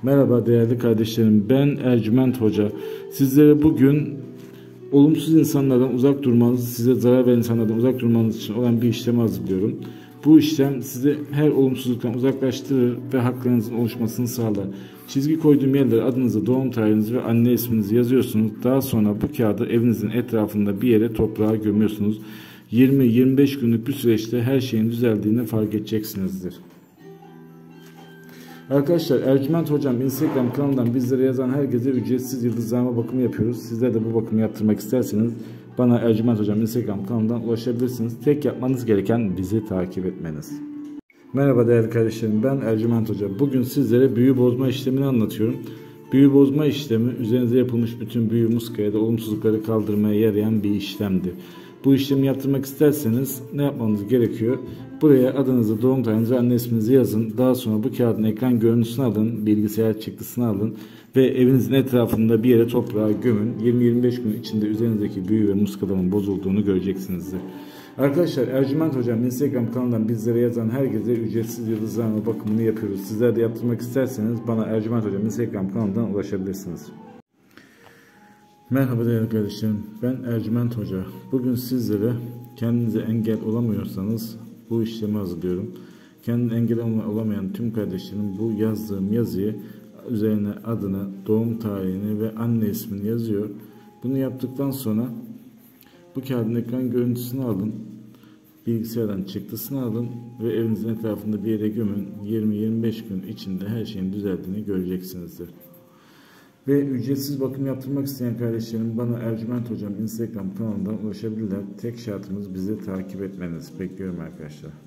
Merhaba değerli kardeşlerim, ben Ercüment Hoca. Sizlere bugün olumsuz insanlardan uzak durmanız, size zarar veren insanlardan uzak durmanız için olan bir işlemi hazırlıyorum. Bu işlem sizi her olumsuzluktan uzaklaştırır ve haklarınızın oluşmasını sağlar. Çizgi koyduğum yerlere adınızı, doğum tarihinizi ve anne isminizi yazıyorsunuz. Daha sonra bu kağıdı evinizin etrafında bir yere toprağa gömüyorsunuz. 20-25 günlük bir süreçte her şeyin düzeldiğini fark edeceksinizdir. Arkadaşlar, Ercüment Hocam Instagram kanalından bizlere yazan herkese ücretsiz yıldızlama bakımı yapıyoruz. Sizler de bu bakımı yaptırmak isterseniz bana Ercüment Hocam Instagram kanalından ulaşabilirsiniz. Tek yapmanız gereken bizi takip etmeniz. Merhaba değerli kardeşlerim, ben Ercüment Hoca. Bugün sizlere büyü bozma işlemini anlatıyorum. Büyü bozma işlemi üzerinize yapılmış bütün büyü, muska ya da olumsuzlukları kaldırmaya yarayan bir işlemdir. Bu işlemi yaptırmak isterseniz ne yapmanız gerekiyor? Buraya adınızı, doğum tarihinizi ve anne isminizi yazın. Daha sonra bu kağıdın ekran görüntüsünü alın, bilgisayar çıktısını alın ve evinizin etrafında bir yere toprağa gömün. 20-25 gün içinde üzerinizdeki büyü ve muskaların bozulduğunu göreceksinizdir. Arkadaşlar, Ercüment Hocam Instagram kanalından bizlere yazan herkese ücretsiz yıldızlama bakımını yapıyoruz. Sizler de yaptırmak isterseniz bana Ercüment Hocam Instagram kanalından ulaşabilirsiniz. Merhaba değerli kardeşlerim, ben Ercüment Hoca. Bugün sizlere kendinize engel olamıyorsanız bu işlemi hazırlıyorum. Kendine engel olamayan tüm kardeşlerim bu yazdığım yazıyı üzerine adını, doğum tarihini ve anne ismini yazıyor. Bunu yaptıktan sonra bu kağıdın ekran görüntüsünü alın, bilgisayardan çıktısını alın ve evinizin etrafında bir yere gömün. 20-25 gün içinde her şeyin düzeldiğini göreceksinizdir. Ve ücretsiz bakım yaptırmak isteyen kardeşlerim bana Ercüment Hocam Instagram kanalından ulaşabilirler. Tek şartımız bizi takip etmeniz. Bekliyorum arkadaşlar.